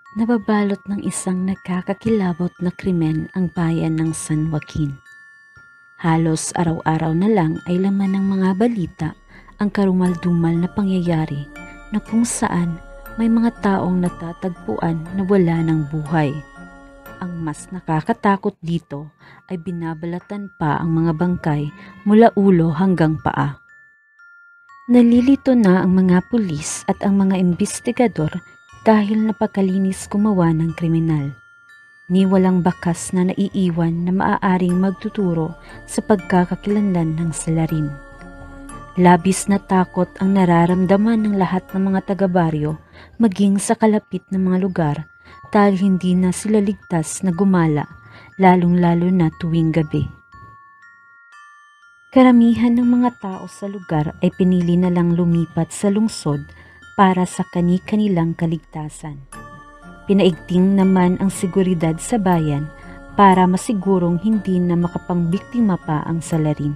Nababalot ng isang nagkakakilabot na krimen ang bayan ng San Joaquin. Halos araw-araw na lang ay laman ng mga balita ang karumal-dumal na pangyayari na kung saan may mga taong natatagpuan na wala ng buhay. Ang mas nakakatakot dito ay binabalatan pa ang mga bangkay mula ulo hanggang paa. Nalilito na ang mga pulis at ang mga imbestigador dahil napakalinis gumawa ng kriminal. Ni walang bakas na naiiwan na maaaring magtuturo sa pagkakakilanlan ng salarin. Labis na takot ang nararamdaman ng lahat ng mga taga-baryo maging sa kalapit ng mga lugar dahil hindi na sila ligtas na gumala, lalong-lalo na tuwing gabi. Karamihan ng mga tao sa lugar ay pinili na lang lumipat sa lungsod para sa kani-kanilang kaligtasan. Pinaigting naman ang seguridad sa bayan para masigurong hindi na makapangbiktima pa ang salarin.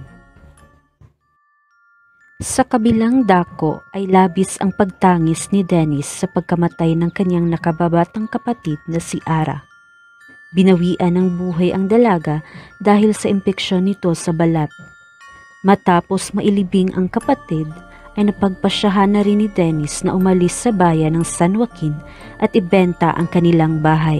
Sa kabilang dako ay labis ang pagtangis ni Dennis sa pagkamatay ng kanyang nakababatang kapatid na si Ara. Binawian ng buhay ang dalaga dahil sa impeksyon nito sa balat. Matapos mailibing ang kapatid, ay napagpasyahan na rin ni Dennis na umalis sa bayan ng San Joaquin at ibenta ang kanilang bahay.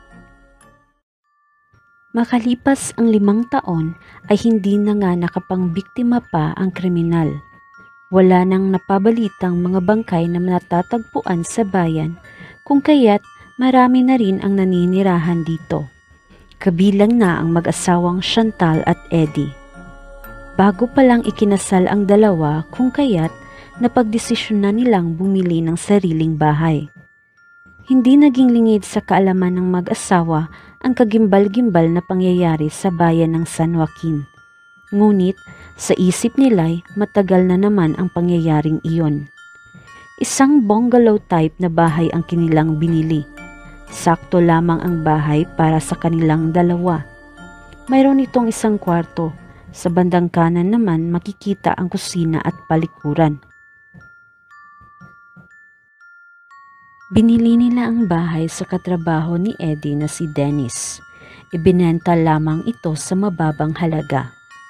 Makalipas ang 5 taon ay hindi na nga nakapangbiktima pa ang kriminal. Wala nang napabalitang mga bangkay na natatagpuan sa bayan, kung kaya't marami na rin ang naninirahan dito. Kabilang na ang mag-asawang Chantal at Eddie. Bago pa lang ikinasal ang dalawa, kung kaya't napagdesisyon na nilang bumili ng sariling bahay. Hindi naging lingid sa kaalaman ng mag-asawa ang kagimbal-gimbal na pangyayari sa bayan ng San Joaquin. Ngunit sa isip nila'y matagal na naman ang pangyayaring iyon. Isang bungalow type na bahay ang kanilang binili. Sakto lamang ang bahay para sa kanilang dalawa. Mayroon itong isang kwarto. Sa bandang kanan naman makikita ang kusina at palikuran. Binili nila ang bahay sa katrabaho ni Eddie na si Dennis. Ibinenta lamang ito sa mababang halaga.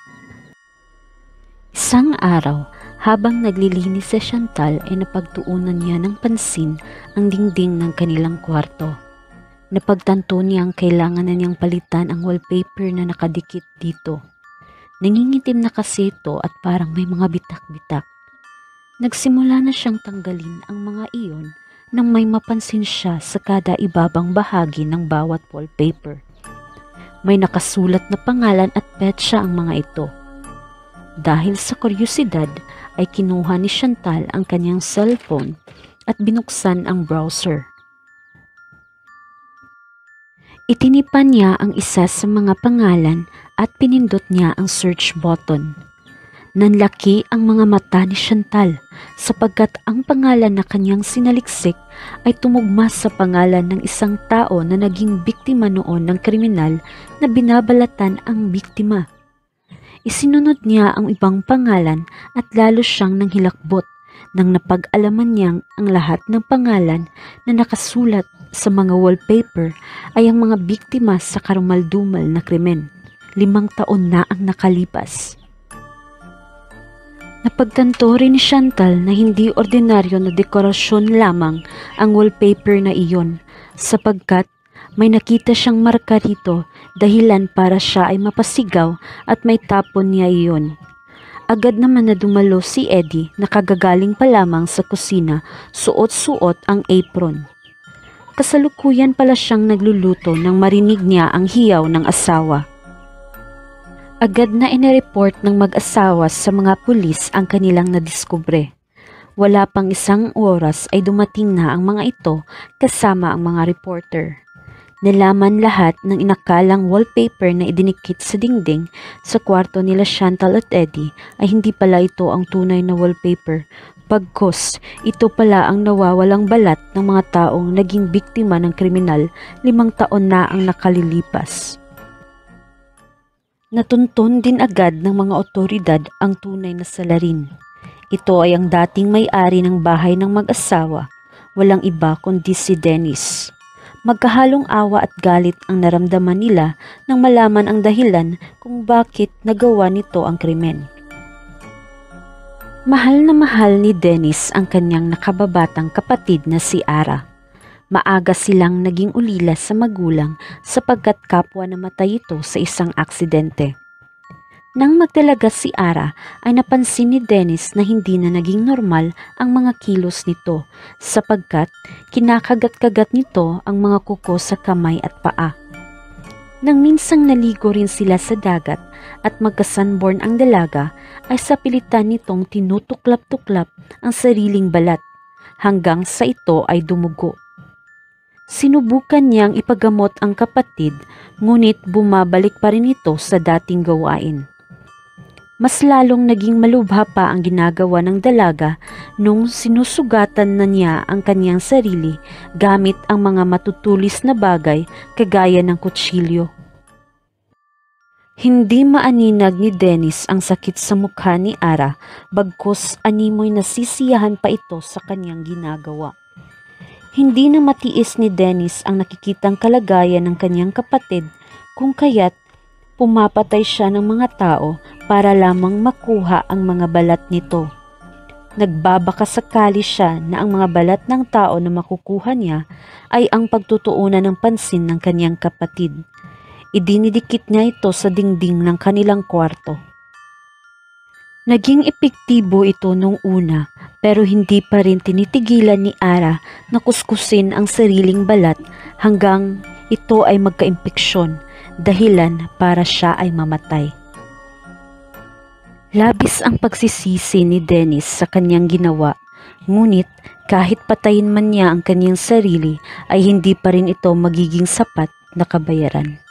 Isang araw, habang naglilinis si Chantal ay napagtuunan niya ng pansin ang dingding ng kanilang kwarto. Napagtanto niyang kailangan na niyang palitan ang wallpaper na nakadikit dito. Nangingitim na kasi ito at parang may mga bitak-bitak. Nagsimula na siyang tanggalin ang mga iyon nang may mapansin siya sa kada ibabang bahagi ng bawat wallpaper. May nakasulat na pangalan at petsa ang mga ito. Dahil sa kuryosidad ay kinuha ni Chantal ang kanyang cellphone at binuksan ang browser. Itinipan niya ang isa sa mga pangalan at pinindot niya ang search button. Nanlaki ang mga mata ni Chantal sapagkat ang pangalan na kanyang sinaliksik ay tumugma sa pangalan ng isang tao na naging biktima noon ng kriminal na binabalatan ang biktima. Isinunod niya ang ibang pangalan at lalo siyang nanghilakbot nang napag-alaman niyang ang lahat ng pangalan na nakasulat sa mga wallpaper ay ang mga biktima sa karumal-dumal na krimen. 5 taon na ang nakalipas. Napagtanto rin ni Chantal na hindi ordinaryo na dekorasyon lamang ang wallpaper na iyon sapagkat may nakita siyang marka rito dahilan para siya ay mapasigaw at may tapon niya iyon. Agad naman na dumalo si Eddie na kagagaling pa lamang sa kusina, suot-suot ang apron. Kasalukuyan pala siyang nagluluto nang marinig niya ang hiyaw ng asawa. Agad na inireport ng mag-asawa sa mga pulis ang kanilang nadiskubre. Wala pang 1 oras ay dumating na ang mga ito kasama ang mga reporter. Nalaman lahat ng inakalang wallpaper na idinikit sa dingding sa kwarto nila Chantal at Eddie ay hindi pala ito ang tunay na wallpaper. Pagkos, ito pala ang nawawalang balat ng mga taong naging biktima ng kriminal 5 taon na ang nakalilipas. Natuntun din agad ng mga otoridad ang tunay na salarin. Ito ay ang dating may-ari ng bahay ng mag-asawa, walang iba kundi si Dennis. Magkahalong awa at galit ang naramdaman nila nang malaman ang dahilan kung bakit nagawa nito ang krimen. Mahal na mahal ni Dennis ang kanyang nakababatang kapatid na si Ara. Maaga silang naging ulila sa magulang sapagkat kapwa namatay ito sa isang aksidente. Nang magdalaga si Ara ay napansin ni Dennis na hindi na naging normal ang mga kilos nito sapagkat kinakagat-kagat nito ang mga kuko sa kamay at paa. Nang minsang naligo rin sila sa dagat at magka-sunburn ang dalaga ay sa pilitan nitong tinutuklap-tuklap ang sariling balat hanggang sa ito ay dumugo. Sinubukan niyang ipagamot ang kapatid ngunit bumabalik pa rin ito sa dating gawain. Mas lalong naging malubha pa ang ginagawa ng dalaga nung sinusugatan na niya ang kanyang sarili gamit ang mga matutulis na bagay kagaya ng kutsilyo. Hindi maaninag ni Dennis ang sakit sa mukha ni Ara bagkus animoy nasisiyahan pa ito sa kanyang ginagawa. Hindi na matiis ni Dennis ang nakikitang kalagayan ng kanyang kapatid kung kaya't pumapatay siya ng mga tao para lamang makuha ang mga balat nito. Nagbabakasakali siya na ang mga balat ng tao na makukuha niya ay ang pagtutuunan ng pansin ng kanyang kapatid. Idinidikit niya ito sa dingding ng kanilang kwarto. Naging epektibo ito nung una pero hindi pa rin tinitigilan ni Ara na kuskusin ang sariling balat hanggang ito ay magka-impeksyon, dahilan para siya ay mamatay. Labis ang pagsisisi ni Dennis sa kanyang ginawa, ngunit kahit patayin man niya ang kanyang sarili ay hindi pa rin ito magiging sapat na kabayaran.